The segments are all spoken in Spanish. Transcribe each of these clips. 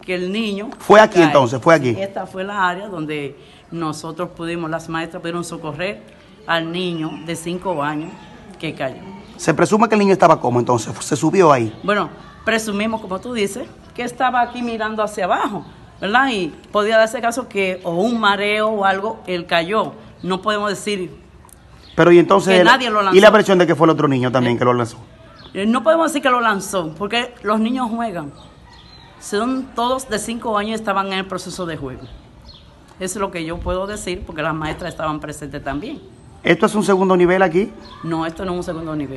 que el niño... ¿Fue aquí entonces? ¿Fue aquí? Esta fue la área donde nosotros pudimos, las maestras pudieron socorrer al niño de 5 años que cayó. ¿Se presume que el niño estaba cómo entonces? ¿Se subió ahí? Bueno, presumimos, como tú dices, que estaba aquí mirando hacia abajo, ¿verdad? Y podía darse caso que o un mareo o algo, él cayó. No podemos decir... Pero y entonces... que nadie lo lanzó. ¿Y la versión de que fue el otro niño también que lo lanzó? No podemos decir que lo lanzó, porque los niños juegan. Son todos de 5 años y estaban en el proceso de juego. Eso es lo que yo puedo decir, porque las maestras estaban presentes también. ¿Esto es un segundo nivel aquí? No, esto no es un segundo nivel.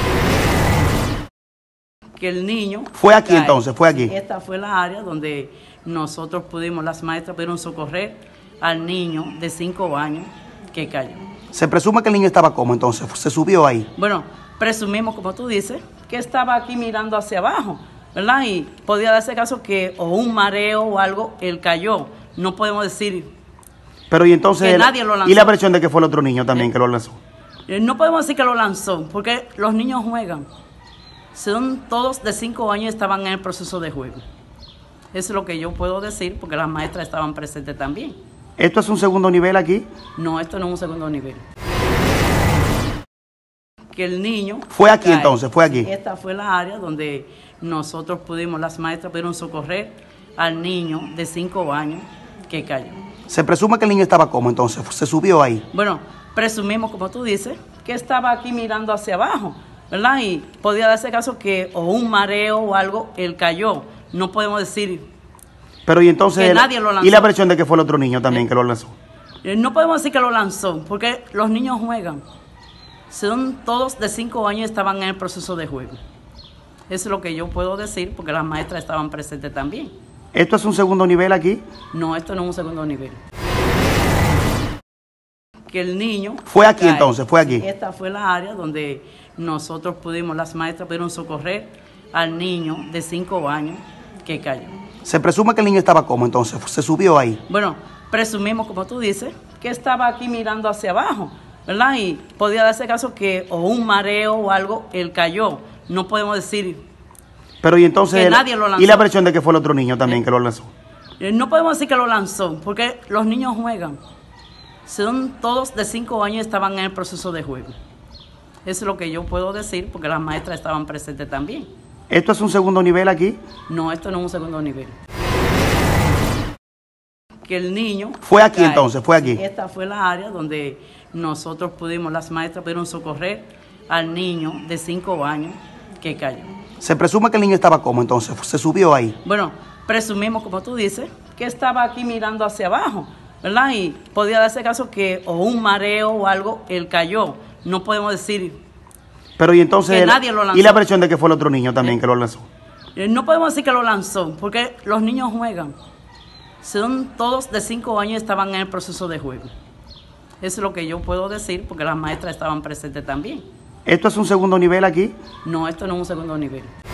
Que el niño... ¿Fue aquí entonces? ¿Fue aquí? Esta fue la área donde nosotros pudimos, las maestras pudieron socorrer al niño de 5 años que cayó. ¿Se presume que el niño estaba cómo entonces? ¿Se subió ahí? Bueno, presumimos, como tú dices, que estaba aquí mirando hacia abajo, ¿verdad? Y podía darse caso que o un mareo o algo, él cayó. No podemos decir... Pero y entonces... que nadie lo lanzó. ¿Y la versión de que fue el otro niño también que lo lanzó? No podemos decir que lo lanzó, porque los niños juegan. Son todos de 5 años y estaban en el proceso de juego. Eso es lo que yo puedo decir, porque las maestras estaban presentes también. ¿Esto es un segundo nivel aquí? No, esto no es un segundo nivel. Que el niño... ¿Fue aquí entonces? ¿Fue aquí? Esta fue la área donde nosotros pudimos, las maestras pudieron socorrer al niño de 5 años que cayó. ¿Se presume que el niño estaba cómo entonces? ¿Se subió ahí? Bueno, presumimos, como tú dices, que estaba aquí mirando hacia abajo, ¿verdad? Y podía darse caso que o un mareo o algo, él cayó. No podemos decir... Pero y entonces... que nadie lo lanzó. ¿Y la versión de que fue el otro niño también que lo lanzó? No podemos decir que lo lanzó, porque los niños juegan. Son todos de 5 años y estaban en el proceso de juego. Eso es lo que yo puedo decir, porque las maestras estaban presentes también. ¿Esto es un segundo nivel aquí? No, esto no es un segundo nivel. Que el niño... ¿Fue aquí entonces? ¿Fue aquí? Esta fue la área donde nosotros pudimos, las maestras pudieron socorrer al niño de 5 años que cayó. ¿Se presume que el niño estaba cómo entonces? ¿Se subió ahí? Bueno, presumimos, como tú dices, que estaba aquí mirando hacia abajo, ¿verdad? Y podía darse caso que o un mareo o algo, él cayó. No podemos decir... Pero y entonces... que nadie lo lanzó. ¿Y la versión de que fue el otro niño también que lo lanzó? No podemos decir que lo lanzó, porque los niños juegan. Son todos de 5 años y estaban en el proceso de juego. Eso es lo que yo puedo decir, porque las maestras estaban presentes también. ¿Esto es un segundo nivel aquí? No, esto no es un segundo nivel. Que el niño... ¿Fue aquí entonces? ¿Fue aquí? Esta fue la área donde nosotros pudimos, las maestras pudieron socorrer al niño de 5 años que cayó. ¿Se presume que el niño estaba cómo entonces? ¿Se subió ahí? Bueno, presumimos, como tú dices, que estaba aquí mirando hacia abajo, ¿verdad? Y podía darse caso que o un mareo o algo, él cayó. No podemos decir... Pero y entonces... que nadie lo lanzó. ¿Y la versión de que fue el otro niño también que lo lanzó? No podemos decir que lo lanzó, porque los niños juegan. Son todos de 5 años y estaban en el proceso de juego. Eso es lo que yo puedo decir, porque las maestras estaban presentes también. ¿Esto es un segundo nivel aquí? No, esto no es un segundo nivel.